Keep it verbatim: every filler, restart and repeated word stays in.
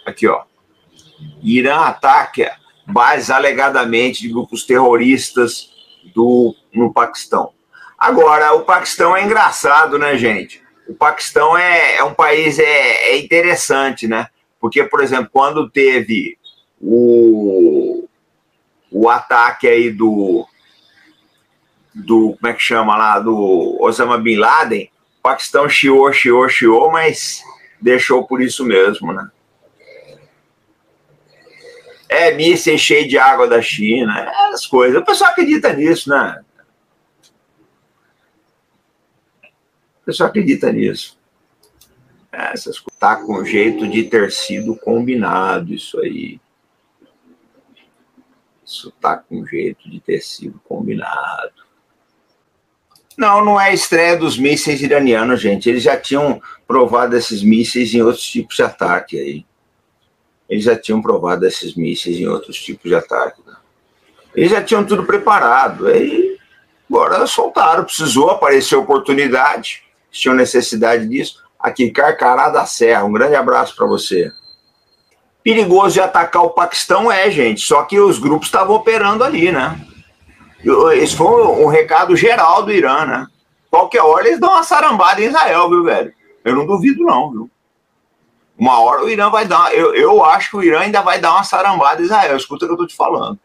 Aqui, ó. Irã ataca bases alegadamente de grupos terroristas do, no Paquistão. Agora, o Paquistão é engraçado, né, gente? O Paquistão é, é um país é, é interessante, né? Porque, por exemplo, quando teve o, o ataque aí do, do, como é que chama lá, do Osama Bin Laden, o Paquistão chiou, chiou, chiou, mas deixou por isso mesmo, né? É, mísseis cheio de água da China, essas coisas. O pessoal acredita nisso, né? O pessoal acredita nisso. Essas coisas. Tá com jeito de ter sido combinado, isso aí. Isso tá com jeito de ter sido combinado. Não, não é a estreia dos mísseis iranianos, gente. Eles já tinham provado esses mísseis em outros tipos de ataque aí. Eles já tinham provado esses mísseis em outros tipos de ataque. Né? Eles já tinham tudo preparado. Aí, agora soltaram. Precisou, aparecer oportunidade. Tinham necessidade disso. Aqui, Carcará da Serra. Um grande abraço para você. Perigoso de atacar o Paquistão é, gente. Só que os grupos estavam operando ali, né? Esse foi um recado geral do Irã, né? Qualquer hora eles dão uma sarambada em Israel, viu, velho? Eu não duvido, não, viu? Uma hora o Irã vai dar... Eu, eu acho que o Irã ainda vai dar uma sarambada em Israel. Escuta o que eu tô te falando.